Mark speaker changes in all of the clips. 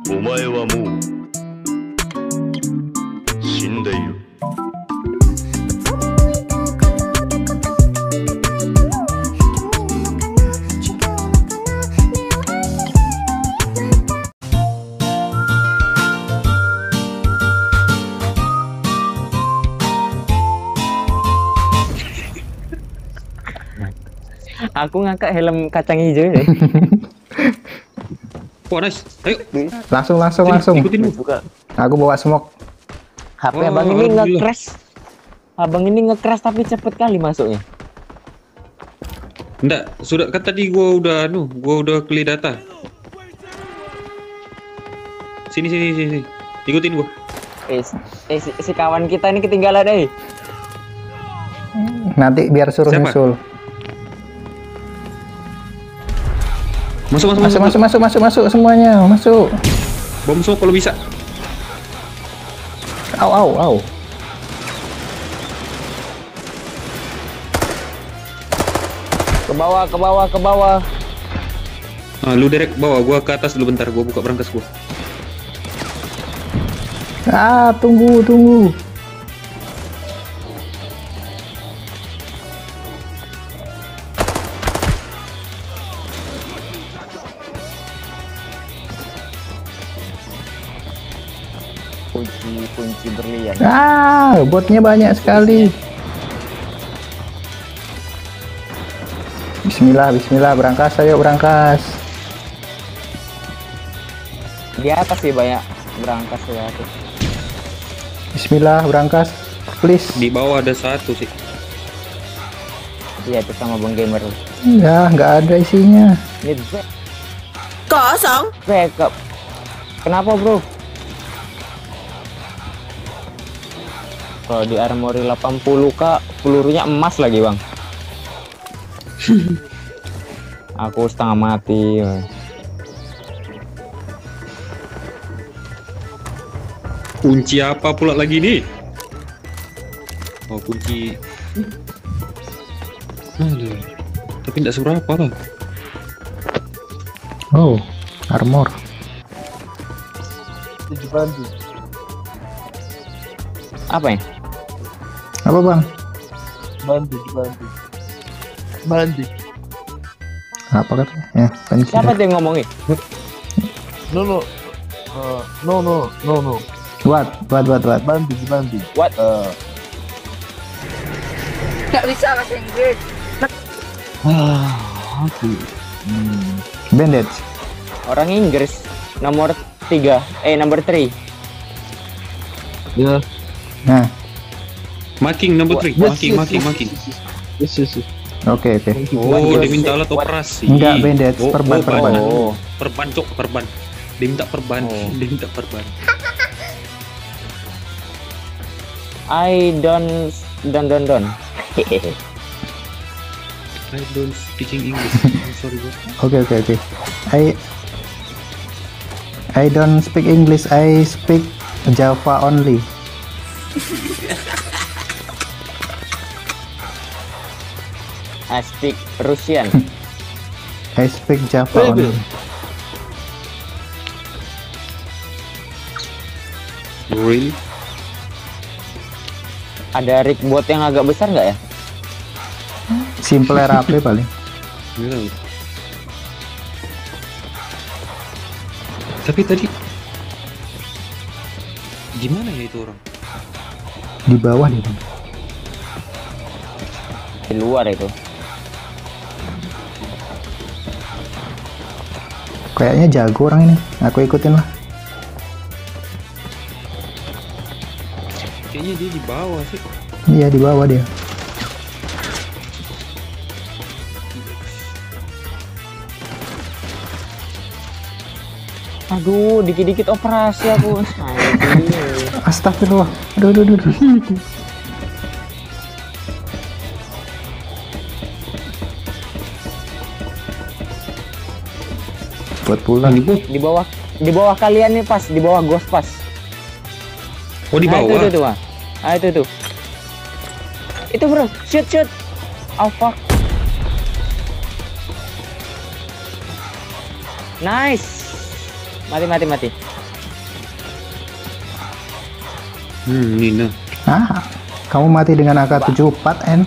Speaker 1: お前はもう死んでいる。
Speaker 2: Aku ngangkat helm kacang hijau deh.
Speaker 3: Wah, nice. Ayo.
Speaker 4: Langsung.
Speaker 3: Ikutin lu.
Speaker 4: Aku bawa smoke.
Speaker 2: HP
Speaker 3: Oh,
Speaker 2: abang ini
Speaker 3: alhamdulillah.
Speaker 2: nge-crash. Abang ini nge-crash tapi cepet kali masuknya.
Speaker 3: Enggak, sudah kan tadi gua udah clear data. Sini. Ikutin gua.
Speaker 2: Si kawan kita ini ketinggalan deh.
Speaker 4: Nanti biar suruh
Speaker 3: Siapa?
Speaker 4: nyusul.
Speaker 3: Masuk
Speaker 4: Semuanya, masuk.
Speaker 3: Bom semua kalau bisa.
Speaker 4: Au.
Speaker 2: Ke bawah.
Speaker 3: Ah, lu direct bawa gua ke atas dulu bentar, gua buka brankas gua.
Speaker 4: Tunggu.
Speaker 2: Kunci berlian.
Speaker 4: Botnya banyak sekali. Bismillah, ayo berangkas.
Speaker 2: Di atas sih banyak berangkas ya tuh.
Speaker 4: Bismillah, berangkas. Please.
Speaker 3: Di bawah ada satu sih.
Speaker 2: Iya, itu sama Bang Gamer.
Speaker 4: Ya, nggak ada isinya.
Speaker 2: Ini
Speaker 5: Kosong.
Speaker 2: backup. Kenapa, Bro? Kalau di armory 80k, pelurunya emas lagi, Bang. Aku setengah mati. Bang.
Speaker 3: Kunci apa pula lagi nih? Oh, kunci. Aduh. Tapi enggak seberapa lah.
Speaker 4: Oh, armor.
Speaker 5: 7 bantu.
Speaker 2: Apa ya?
Speaker 4: Apa, Bang?
Speaker 5: Bantu.
Speaker 4: Apa katanya? Ya, kunci.
Speaker 2: Siapa tuh yang ngomongin?
Speaker 5: No. No.
Speaker 4: What?
Speaker 5: Bantu.
Speaker 2: What?
Speaker 5: Gak bisa bahasa Inggris.
Speaker 4: Bandage.
Speaker 2: Orang Inggris. Nomor 3. Nomor 3.
Speaker 5: Ya.
Speaker 4: Nah,
Speaker 3: Marking number 3. Marking.
Speaker 5: Yes.
Speaker 4: oke.
Speaker 3: Oh, dia minta alat operasi.
Speaker 4: Enggak, bandage, perban.
Speaker 2: Oh.
Speaker 3: Perban. Dia minta perban.
Speaker 2: Oh.
Speaker 3: Dia minta perban.
Speaker 2: I don't.
Speaker 3: I don't speaking English. I'm sorry, bro.
Speaker 4: Oke. I don't speak English. I speak Java only.
Speaker 2: I speak Russian.
Speaker 4: I speak Java only.
Speaker 3: Really?
Speaker 2: Ada rig bot yang agak besar nggak ya?
Speaker 4: Simple RAP paling.
Speaker 3: Gila. Tapi tadi gimana ya itu orang?
Speaker 4: Di bawah dia.
Speaker 2: Di luar itu.
Speaker 4: Kayaknya jago orang ini. Aku ikutin lah.
Speaker 3: Kayaknya dia di bawah sih.
Speaker 4: Iya, di bawah dia.
Speaker 2: Aduh, dikit-dikit operasi aku.
Speaker 4: Astagfirullah. Aduh. Buat pulang.
Speaker 2: Di bawah kalian nih, pas di bawah ghost pas.
Speaker 3: Oh, di bawah.
Speaker 2: Itu tuh, Bang. Itu tuh. Itu, Bro. Shoot. Oh, fuck. Nice. Mati.
Speaker 3: Nina.
Speaker 4: Ah, kamu mati dengan AK-74 N.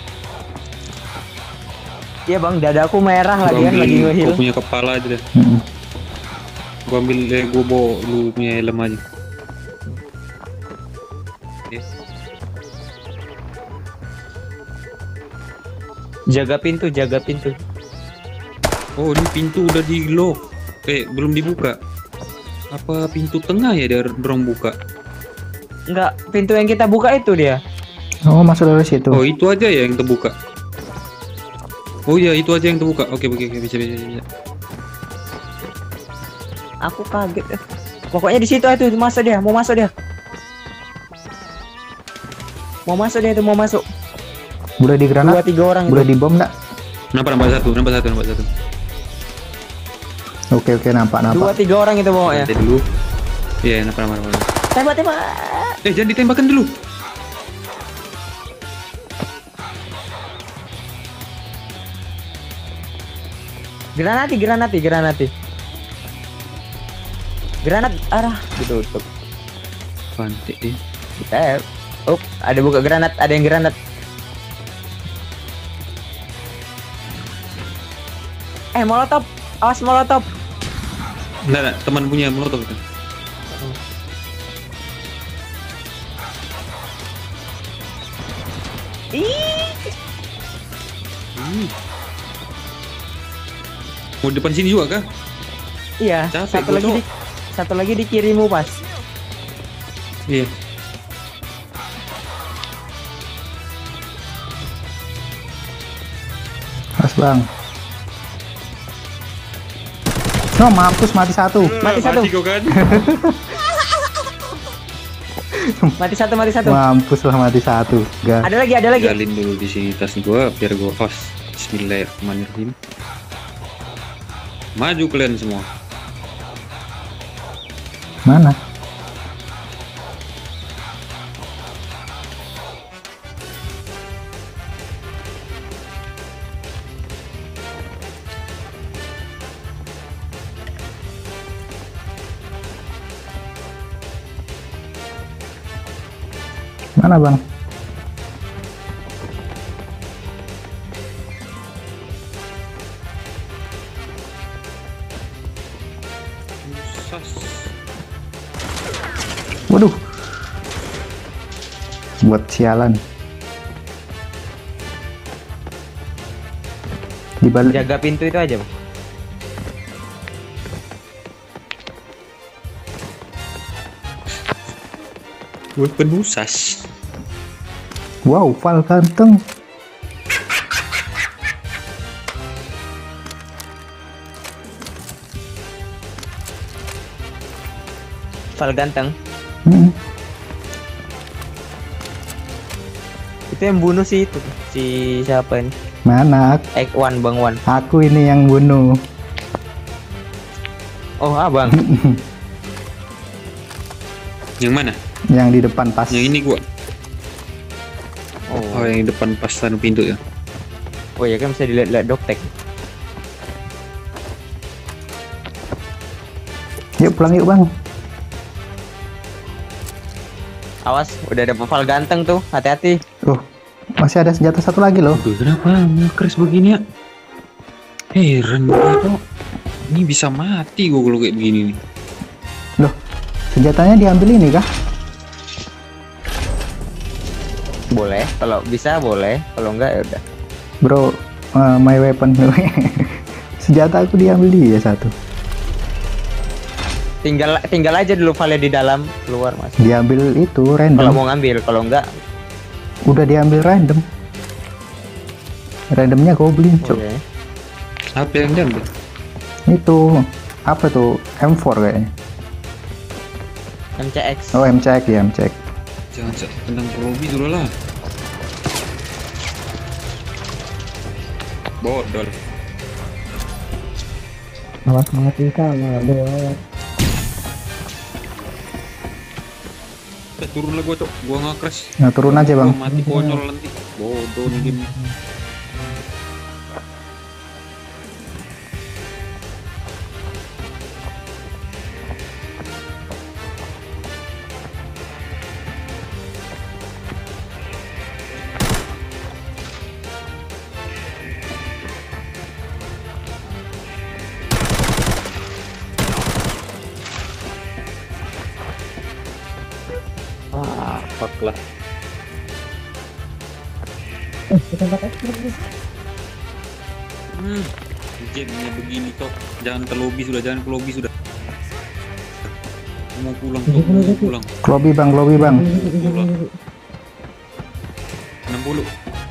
Speaker 2: Iya bang, dadaku merah lagi kan, lagi
Speaker 3: Kau
Speaker 2: nge-heal.
Speaker 3: punya kepala aja deh.
Speaker 4: Mm-mm.
Speaker 3: Gua ambil gua bawa lu punya helm aja. Yes.
Speaker 2: Jaga pintu, jaga pintu.
Speaker 3: Oh, ini pintu udah di lock. Belum dibuka. Apa pintu tengah ya dia dorong buka?
Speaker 2: Enggak, pintu yang kita buka itu dia.
Speaker 4: Oh, masuk dari situ.
Speaker 3: Oh, itu aja ya yang terbuka. Oh iya, itu aja yang terbuka. Oke, bisa.
Speaker 2: Aku kaget. Pokoknya di situ itu masuk dia, mau masuk dia. Mau masuk.
Speaker 4: Udah di granat?
Speaker 2: 2-3 orang
Speaker 4: Udah
Speaker 2: itu.
Speaker 4: di bom enggak?
Speaker 3: Nampak satu.
Speaker 4: Oke, nampak.
Speaker 2: 2-3 orang itu pokoknya.
Speaker 3: Nanti dulu. Iya, nampak.
Speaker 2: Tembak.
Speaker 3: Jangan ditembakkan dulu.
Speaker 2: Granati. Granat arah ditutup.
Speaker 3: Pantai deh.
Speaker 2: Oh, ada buka granat, ada yang granat. Molotov. Awas molotov.
Speaker 3: Enggak, teman punya molotov itu. Mau depan sini juga kah?
Speaker 2: Iya,
Speaker 3: Capek gua, Cok.
Speaker 2: satu lagi di kirimu pas.
Speaker 3: Iya.
Speaker 4: Mas Bang. No, mampus mati satu.
Speaker 2: Mati satu.
Speaker 3: Kau kan?
Speaker 2: Mati satu.
Speaker 4: Mampus lah mati satu. Gas.
Speaker 2: Ada lagi.
Speaker 3: Jalin dulu di sini tas gua biar gua host. Bismillahirrahmanirrahim. Maju kalian semua.
Speaker 4: Mana? Mana Bang? Waduh. Buat sialan. Di balik.
Speaker 2: Jaga pintu itu aja, Bang.
Speaker 3: Weapon usas.
Speaker 4: Wow, Val ganteng.
Speaker 2: Val ganteng.
Speaker 4: Hmm.
Speaker 2: Itu yang bunuh si itu. Si siapa ini?
Speaker 4: Mana?
Speaker 2: Ek1 Bang Wan.
Speaker 4: Aku ini yang bunuh.
Speaker 2: Oh, abang.
Speaker 3: Yang mana?
Speaker 4: Yang di depan pas.
Speaker 3: Yang ini gua.
Speaker 2: Oh,
Speaker 3: Oh, yang depan pas anu pintu ya.
Speaker 2: oh ya kan bisa dilihat-lihat doktek.
Speaker 4: Yuk pulang yuk Bang.
Speaker 2: Awas, udah ada Val ganteng tuh. Hati-hati.
Speaker 4: Masih ada senjata satu lagi loh.
Speaker 3: Aduh, kenapa nge-crash begini ya? Heran banget. Ini bisa mati gua kalau kayak begini nih.
Speaker 4: Loh, senjatanya diambil ini kah?
Speaker 2: Boleh, kalau bisa boleh, kalau enggak ya udah.
Speaker 4: Bro, my weapon. Senjata aku diambil dia satu.
Speaker 2: Tinggal aja dulu Valnya di dalam, keluar Mas.
Speaker 4: Diambil itu
Speaker 2: Kalau
Speaker 4: random.
Speaker 2: mau ngambil, kalau enggak
Speaker 4: Udah diambil random. Randomnya goblin, cok.
Speaker 2: oke.
Speaker 3: Apa yang diambil?
Speaker 4: Itu apa tuh? M4 kayaknya.
Speaker 2: MCX.
Speaker 4: Oh, MCX ya, MCX.
Speaker 3: Jangan tentang lobby dulu lah. Bodol.
Speaker 4: Awas mati kamu, aduh.
Speaker 3: Turun lah gua, Cok. Gua nge-crash.
Speaker 4: Nah, turun aja, Bang.
Speaker 3: Gua mati konyol nanti. Bodoh nih game. Fuck lah. Jamnya begini toh. Jangan ke lobby sudah, jangan ke lobby sudah. Mau pulang toh, mau pulang.
Speaker 4: Lobby bang.
Speaker 3: Pulang. 60.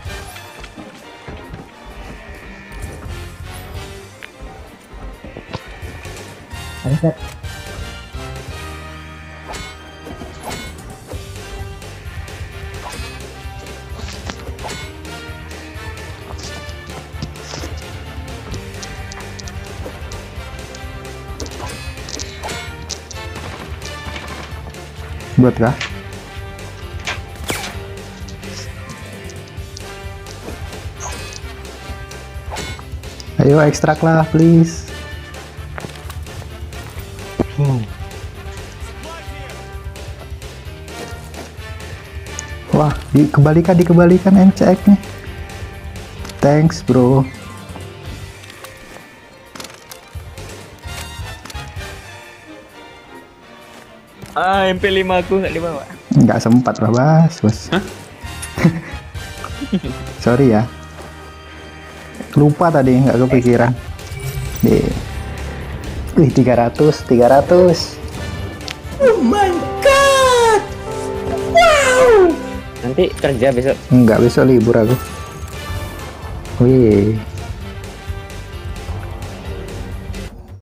Speaker 4: Buat kah? Ayo ekstrak lah please. Wah, dikebalikan MCX nya. Thanks bro.
Speaker 2: MP5 aku nggak dibawa.
Speaker 4: Nggak sempat lah bos.
Speaker 3: Hah?
Speaker 4: Sorry ya. Lupa tadi, nggak kepikiran. Wih 300.
Speaker 2: Nanti kerja besok.
Speaker 4: Nggak, besok libur aku. Wih.